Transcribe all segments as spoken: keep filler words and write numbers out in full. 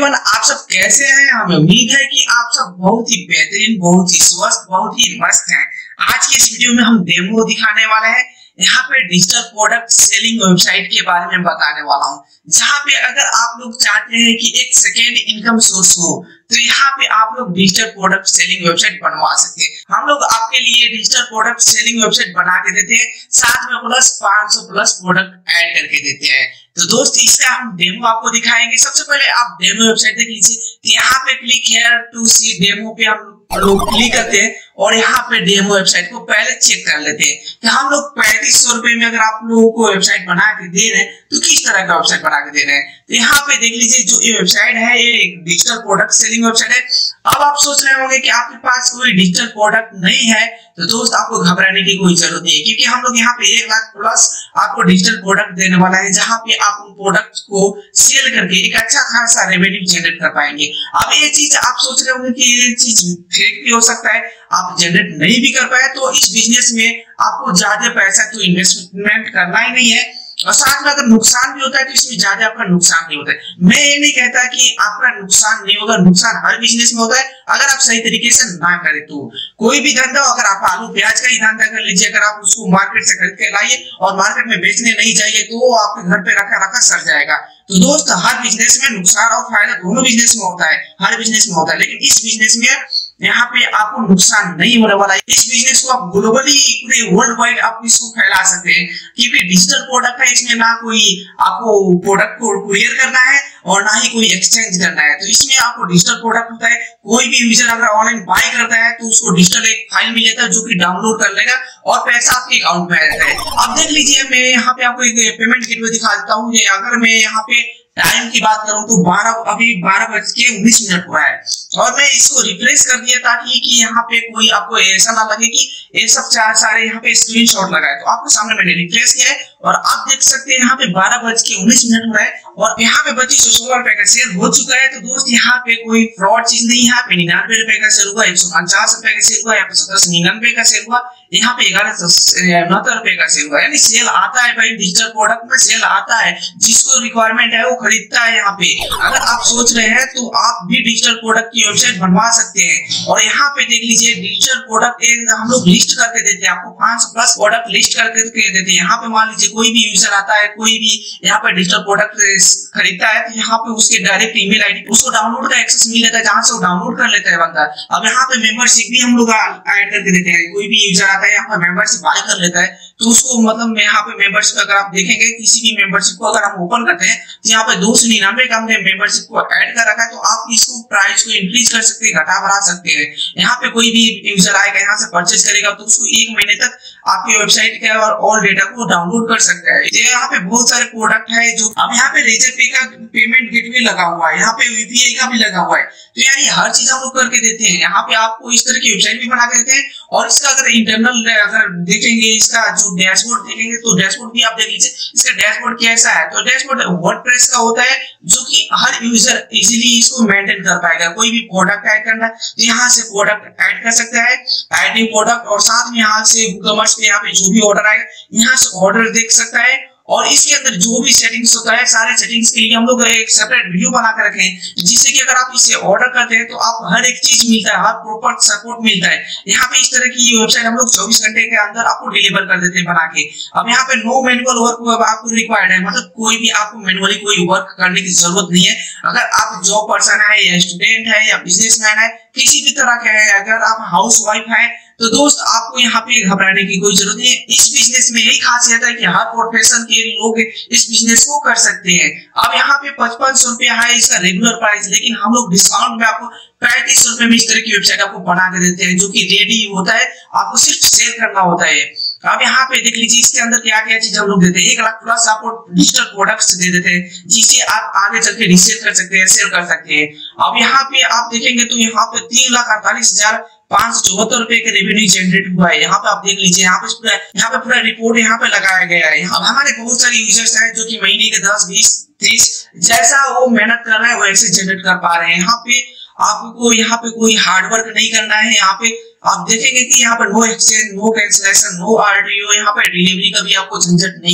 Everyone, आप सब कैसे हैं? हमें उम्मीद है कि आप सब बहुत ही बेहतरीन, बहुत ही स्वस्थ, बहुत ही मस्त हैं। आज के इस वीडियो में हम डेमो दिखाने वाले हैं। यहाँ पे डिजिटल प्रोडक्ट सेलिंग वेबसाइट के बारे में बताने वाला हूँ, जहाँ पे अगर आप लोग चाहते हैं कि एक सेकेंड इनकम सोर्स हो तो यहाँ पे आप लोग डिजिटल प्रोडक्ट सेलिंग वेबसाइट बनवा सकते हैं। हम लोग आपके लिए डिजिटल प्रोडक्ट सेलिंग वेबसाइट बना के देते हैं, साथ में प्लस पाँच सौ प्लस प्रोडक्ट ऐड करके देते हैं। तो दोस्त, इसका हम डेमो आपको दिखाएंगे। सबसे पहले आप डेमो वेबसाइट देख लीजिए। यहाँ पे click here to see demo पे हम लोग क्लिक करते हैं और यहाँ पे डेमो वेबसाइट को पहले चेक कर लेते हैं कि हम लोग पैंतीस सौ रुपए में अगर आप लोगों को वेबसाइट बना के दे रहे हैं तो किस तरह का वेबसाइट बना के दे रहे हैं। तो यहाँ पे देख लीजिए, जो ये वेबसाइट है ये एक डिजिटल प्रोडक्ट सेलिंग वेबसाइट है। अब आप सोच रहे होंगे कि आपके पास कोई डिजिटल प्रोडक्ट नहीं है, तो दोस्त आपको घबराने की कोई जरूरत नहीं है, क्योंकि हम लोग यहाँ पे एक लाख प्लस आपको डिजिटल प्रोडक्ट देने वाला है, जहाँ पे आप उन प्रोडक्ट को सेल करके एक अच्छा खासा रेवेन्यू जनरेट कर पाएंगे। अब ये चीज आप सोच रहे होंगे कि ये चीज फेक भी हो सकता है, आप जनरेट नहीं भी कर पाए, तो इस बिजनेस में आपको ज्यादा पैसा तो इन्वेस्टमेंट करना ही नहीं है, और साथ में अगर नुकसान भी होता है तो इसमें ज्यादा आपका नुकसान नहीं होता है। मैं ये नहीं कहता कि आपका नुकसान नहीं होगा, नुकसान हर बिजनेस में होता है अगर आप सही तरीके से ना करें। तो कोई भी धंधा, अगर आप आलू प्याज का ही धंधा कर लीजिए, अगर आप उसको मार्केट से खरीद के लाइए और मार्केट में बेचने नहीं जाइए तो वो आपके घर पे रखा रखा सड़ जाएगा। तो दोस्त, हर बिजनेस में नुकसान और फायदा दोनों बिजनेस में होता है, हर बिजनेस में होता है, लेकिन इस बिजनेस में यहाँ पे आपको नुकसान नहीं होने वाला है। इस बिजनेस को आप ग्लोबली पूरे वर्ल्ड वाइड आप इसको फैला सकते हैं, क्योंकि डिजिटल प्रोडक्ट है, इसमें ना कोई आपको प्रोडक्ट को कुरियर करना है और ना ही कोई एक्सचेंज करना है। तो इसमें आपको डिजिटल प्रोडक्ट होता है, कोई भी यूजर अगर ऑनलाइन बाय करता है तो उसको डिजिटल एक फाइल मिल जाता है जो कि डाउनलोड कर लेगा और पैसा आपके अकाउंट में आ जाता है। अब देख लीजिए, मैं यहाँ पे आपको एक पेमेंट गेटवे दिखा देता हूँ। अगर मैं यहाँ पे टाइम की बात करूं तो बारह अभी बारह बज के उन्नीस मिनट हुआ है और मैं इसको रिफ्रेश कर दिया ताकि कि यहाँ पे कोई आपको ऐसा ना लगे कि ये सब सारे यहाँ पे स्क्रीनशॉट लगा है। तो आपके सामने मैंने रिफ्रेश किया है और आप देख सकते हैं यहाँ पे बारह बज के उन्नीस मिनट हो रहा है और यहाँ पे पच्चीस सौ सोलह रुपए का सेल हो चुका है। तो दोस्त, यहाँ पे कोई फ्रॉड चीज नहीं है। यहाँ पे निन्यानवे रुपए का सेल हुआ, एक सौ पचास रुपए का सेल हुआ, यहाँ पे सत्रह सौ निन्यानवे का सेल हुआ, यहाँ पे ग्यारह सौ उनहत्तर रुपए का सेल हुआ। यानी सेल आता है भाई, डिजिटल प्रोडक्ट में सेल आता है, जिसको रिक्वायरमेंट है वो खरीदता है। यहाँ पे अगर आप सोच रहे हैं तो आप भी डिजिटल प्रोडक्ट की वेबसाइट बनवा सकते हैं। और यहाँ पे देख लीजिए, डिजिटल प्रोडक्ट हम लोग लिस्ट करके देते हैं, आपको पांच सौ प्लस प्रोडक्ट लिस्ट करके देते हैं। यहाँ पे मान लीजिए कोई भी यूजर आता है, कोई भी यहाँ पे डिजिटल प्रोडक्ट खरीदता है, तो यहाँ पे उसके डायरेक्ट ईमेल आईडी उसको डाउनलोड का एक्सेस मिल जाता है, जहाँ से वो डाउनलोड कर लेता है बंदा। अब यहाँ पे मेंबरशिप भी हम लोग ऐड करके देते हैं। कोई भी यूजर आता है यहाँ पे मेंबरशिप बाय कर लेता है, तो उसको मतलब यहाँ पे मेंबरशिप अगर आप देखेंगे, किसी भी मेंबरशिप को अगर हम ओपन करते हैं तो यहाँ पे दो सौ निन्यानवे का हमने मेंबरशिप को ऐड कर रखा है। तो आप इसको प्राइस को इंक्रीज कर सकते हैं, घटा बढ़ा सकते हैं। यहाँ पे कोई भी यूजर आएगा, यहाँ से परचेज करेगा तो उसको एक महीने तक आपकी वेबसाइट के और ऑल डेटा को डाउनलोड कर सकता है। ये यहाँ पे बहुत सारे प्रोडक्ट है जो अब यहाँ पे रेजर पे का पेमेंट गेटवे लगा हुआ है, यहाँ पे यूपीआई का भी लगा हुआ है। तो यार ये हर चीज हम लोग करके देते हैं। यहाँ पे आपको इस तरह की वेबसाइट भी बना के देते हैं और इसका अगर इंटरनल अगर देखेंगे, इसका जो डैशबोर्ड देखेंगे तो डैशबोर्ड भी आप देख लीजिए। इसका डैशबोर्ड कैसा है, तो डैशबोर्ड वर्डप्रेस का होता है, जो कि हर यूजर इजीली इसको मेंटेन कर पाएगा। कोई भी प्रोडक्ट ऐड करना है तो यहाँ से प्रोडक्ट ऐड कर सकता है, ऐड न्यू प्रोडक्ट, और साथ में यहाँ से कॉमर्स पे यहाँ पे जो भी ऑर्डर आएगा यहाँ से ऑर्डर देख सकता है। और इसके अंदर जो भी सेटिंग्स होता है, सारे सेटिंग्स के लिए हम लोग एक सेपरेट वीडियो बना कर रखे हैं, जिससे कि अगर आप इसे ऑर्डर करते हैं तो आप हर एक चीज मिलता है, हर प्रॉपर सपोर्ट मिलता है। यहाँ पे इस तरह की वेबसाइट हम लोग चौबीस घंटे के अंदर आपको डिलीवर कर देते हैं बना के। अब यहाँ पे नो मैनुअल वर्क आपको रिक्वायर्ड है, मतलब कोई भी आपको मैनुअली कोई वर्क करने की जरूरत नहीं है। अगर आप जॉब पर्सन है या स्टूडेंट है या बिजनेसमैन है, किसी भी तरह के है, अगर आप हाउस वाइफ है, तो दोस्त आपको यहाँ पे घबराने की कोई जरूरत नहीं है। इस बिजनेस में यही खासियत है कि हर प्रोफेशन के लोग इस बिजनेस को कर सकते हैं। अब यहाँ पे पचपन सौ रुपया है इसका रेगुलर प्राइस, लेकिन हम लोग डिस्काउंट में आपको पैंतीस सौ रुपए में इस तरह की वेबसाइट आपको बना के देते हैं, जो कि रेडी होता है, आपको सिर्फ सेल करना होता है। अब यहाँ पे देख लीजिए, इसके अंदर क्या क्या चीज हम लोग देते हैं। एक लाख प्लस आपको डिजिटल प्रोडक्ट्स दे देते हैं, जिसे आप आगे चल के रीसेल कर सकते हैं, सेल कर सकते हैं। अब यहाँ पे आप देखेंगे तो यहाँ पे तीन लाख अड़तालीस हजार पांच सौ चौहत्तर रुपए का रेवेन्यू जनरेट हुआ है। यहाँ पे आप देख लीजिए, यहाँ पे पूरा यहाँ पे पूरा रिपोर्ट यहाँ पे लगाया गया है। अब हमारे बहुत सारे यूजर्स हैं जो कि महीने के दस बीस तीस जैसा वो मेहनत कर रहे हैं वैसे जनरेट कर पा रहे हैं। यहाँ पे आपको यहाँ पे कोई हार्डवर्क नहीं करना है। यहाँ पे आप देखेंगे कि यहाँ पे no exchange, no cancellation, no RTO, यहाँ पे डिलीवरी का भी आपको झंझट नहीं है।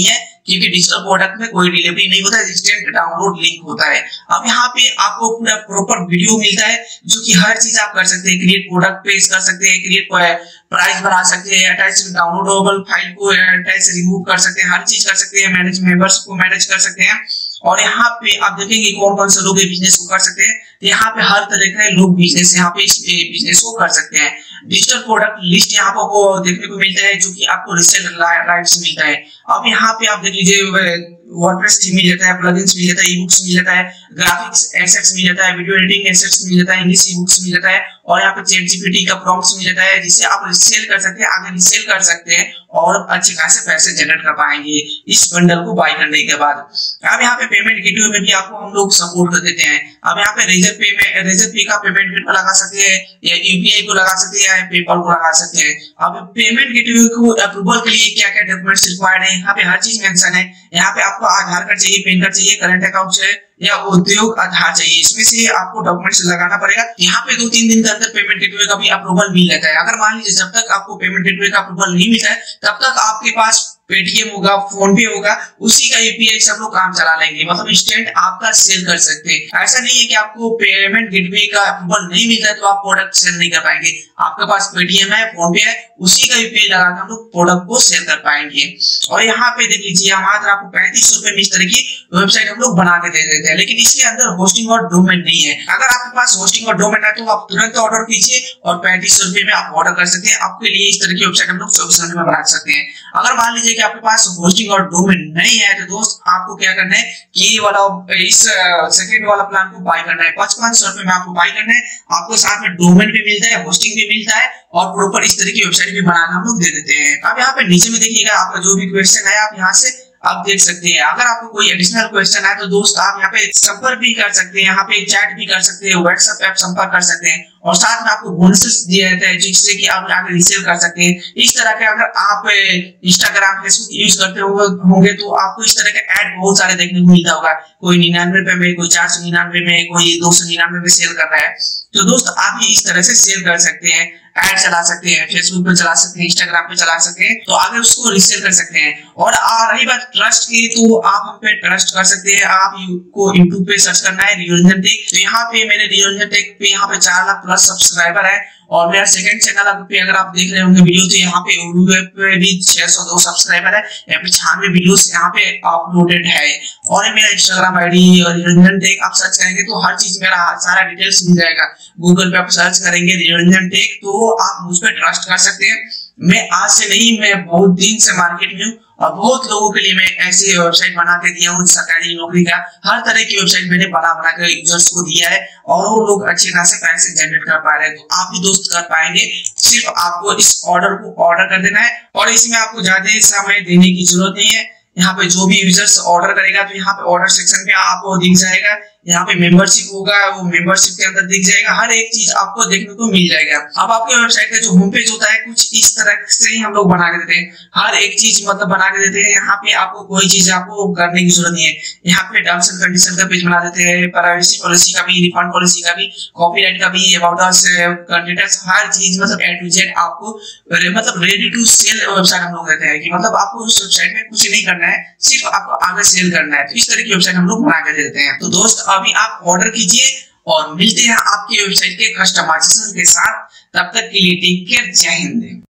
क्योंकि डिजिटल प्रोडक्ट में कोई डिलीवरी नहीं होता है, इंस्टेंट डाउनलोड लिंक होता है। अब यहाँ पे आपको पूरा प्रॉपर वीडियो मिलता है जो कि हर चीज आप कर सकते हैं, क्रिएट प्रोडक्ट पेज कर सकते हैं, क्रिएट प्राइस बना सकते हैं, अटैच डाउनलोडेबल फाइल को अटैच रिमूव कर सकते हैं, हर चीज कर सकते हैं, मैनेज मेंबर्स को मैनेज कर सकते हैं। और यहाँ पे आप देखेंगे कौन कौन से लोग ये बिजनेस को कर सकते हैं। यहाँ पे हर तरह के लोग बिजनेस यहाँ पे इस बिजनेस को कर सकते हैं। डिजिटल प्रोडक्ट लिस्ट यहाँ पर को देखने को मिलता है जो कि आपको रीसेल राइट्स मिलता है। अब यहाँ पे आप देख लीजिए वर्डप्रेस थीम मिल जाता है, प्लगइन्स मिल जाता है, ई-बुक्स मिल जाता है, ग्राफिक्स एसेट्स मिल जाता है, वीडियो एडिटिंग एसेट्स मिल जाता है, इंग्लिश ई-बुक्स मिल जाता है और यहाँ पे चैट जीपीटी का प्रॉम्प्ट्स मिल जाता है जिससे आप रीसेल कर सकते हैं, आगे रीसेल कर सकते हैं और अच्छे खासे पैसे जनरेट कर पाएंगे इस बंडल को बाय करने के बाद। अब यहाँ पे पेमेंट गेटवे में भी आपको हम लोग सपोर्ट कर देते हैं। अब यहाँ पे रेजर पे में रेजर पे का पेमेंट गेटवे लगा सकते हैं या यूपीआई को लगा सकते हैं या पेपल को लगा सकते हैं। अब पेमेंट गेटवे को अप्रूवल के लिए क्या क्या डॉक्यूमेंट्स रिक्वायर्ड है, यहाँ पे हर चीज मेंशन है। यहाँ पे आपको आधार कार्ड चाहिए, पैन कार्ड चाहिए, करंट अकाउंट चाहिए या उद्योग आधार चाहिए, इसमें से आपको डॉक्यूमेंट्स लगाना पड़ेगा। यहाँ पे दो तीन दिन के अंदर पेमेंट गेटवे का भी अप्रूवल मिल जाता है। अगर मान लीजिए जब तक आपको पेमेंट गेटवे का अप्रूवल नहीं मिलता है तब तक आपके पास पेटीएम होगा, फोन पे होगा, उसी का यूपीआई से हम लोग काम चला लेंगे, मतलब इंस्टेंट आपका सेल कर सकते हैं। ऐसा नहीं है कि आपको पेमेंट गेटवे का अप्रूवल नहीं मिलता है तो आप प्रोडक्ट सेल नहीं कर पाएंगे। आपके पास पेटीएम है, फोन पे है, उसी का यूपीआई लगा के हम लोग प्रोडक्ट को सेल कर पाएंगे। और यहाँ पे देख लीजिए हमारे आपको पैंतीस सौ रुपए में इस तरह की वेबसाइट हम लोग बना के दे देते हैं, लेकिन इसके अंदर होस्टिंग और डोमेन नहीं है। अगर आपके पास होस्टिंग और डोमेन है तो आप तुरंत ऑर्डर कीजिए और पैंतीस सौ रुपए में आप ऑर्डर कर सकते हैं। आपके लिए इस तरह की वेबसाइट हम लोग चौबीस घंटे में बना सकते हैं। अगर मान लीजिए कि आपके पास होस्टिंग और डोमेन नहीं है तो दोस्त आपको क्या करना है कि ये वाला इस सेकंड वाला प्लान को बाय करना है। पचपन सौ रुपए में आपको बाय करना है, आपको साथ में डोमेन भी मिलता है, होस्टिंग भी मिलता है और प्रॉपर इस तरह की वेबसाइट भी बनाकर हम लोग दे देते हैं। अब यहाँ पे नीचे में देखिएगा आपका जो भी क्वेश्चन है आप यहाँ से आप देख सकते हैं। अगर आपको कोई एडिशनल क्वेश्चन है तो दोस्त आप यहाँ पे संपर्क भी कर सकते हैं, यहाँ पे चैट भी कर सकते हैं, व्हाट्सएप ऐप संपर्क कर सकते हैं और साथ में आपको बोनसेस दिए जाते हैं जिससे कि आप आगे रीसेल कर सकते हैं। इस तरह के अगर आप इंस्टाग्राम फेसबुक यूज करते होंगे तो आपको इस तरह के ऐड बहुत सारे देखने को मिलता होगा। कोई निन्यानवे रुपए में, कोई चार सौ निन्यानवे में, कोई दो सौ निन्यानवे में सेल कर रहा है। तो दोस्त आप भी इस तरह से सेल कर सकते हैं, ऐड चला सकते हैं, फेसबुक पे चला सकते हैं, इंस्टाग्राम पे चला सकते हैं, तो आगे उसको रीसेल कर सकते हैं। और आ रही बात ट्रस्ट की तो आप हम पे ट्रस्ट कर सकते हैं। आप को यूट्यूब पे सर्च करना है रियो रंजन टेक, तो यहाँ पे मेरे रियो रंजन टेक पे यहाँ पे चार लाख प्लस सब्सक्राइबर है और मेरा सेकंड चैनल पे अगर आप देख रहे होंगे वीडियो तो यहाँ पे यूट्यूब पे भी छह सौ दो सब्सक्राइबर है, यहाँ पे छियानवे वीडियोस यहाँ पे अपलोडेड है। और मेरा इंस्टाग्राम आईडी और रियो रंजन टेक आप सर्च करेंगे तो हर चीज मेरा सारा डिटेल्स मिल जाएगा। गूगल पे आप सर्च करेंगे रियो रंजन टेक तो आप मुझ पर ट्रस्ट कर सकते हैं। मैं आज से नहीं, मैं बहुत दिन से मार्केट में हूँ और बहुत लोगों के लिए मैं ऐसी वेबसाइट बना के दिया हूँ। सरकारी नौकरी का हर तरह की वेबसाइट मैंने बना बना कर यूजर्स को दिया है और वो लोग अच्छे खासे पैसे जनरेट कर पा रहे हैं। तो आप भी दोस्त कर पाएंगे, सिर्फ आपको इस ऑर्डर को ऑर्डर कर देना है और इसमें आपको ज्यादा समय देने की जरूरत नहीं है। यहाँ पे जो भी यूजर्स ऑर्डर करेगा तो यहाँ पे ऑर्डर सेक्शन पे आपको दिख जाएगा, यहाँ पे मेंबरशिप होगा, वो मेंबरशिप के अंदर दिख जाएगा, हर एक चीज आपको देखने को मिल जाएगा। अब आपके वेबसाइट का जो होम पेज होता है कुछ इस तरह से ही हम लोग बना के देते हैं, हर एक चीज मतलब बना के देते हैं। यहाँ पे आपको कोई चीज आपको करने की जरूरत नहीं है। यहाँ पे टर्म्स एंड कंडीशन का पेज बना देते हैं, प्राइवेसी पॉलिसी का भी, रिफंड पॉलिसी का भी, कॉपीराइट का भी, अबाउट अस, कंटेंट्स, हर चीज मतलब ए टू जेड आपको मतलब रेडी टू सेल वेबसाइट हम लोग देते हैं कि मतलब आपको उस वेबसाइट में कुछ नहीं करना है, सिर्फ आपको आगे सेल करना है। तो इस तरह की वेबसाइट हम लोग बना के देते हैं। तो दोस्त अभी आप ऑर्डर कीजिए और मिलते हैं आपकी वेबसाइट के कस्टमाइजेशन के साथ। तब तक के लिए टेक केयर, जय हिंद।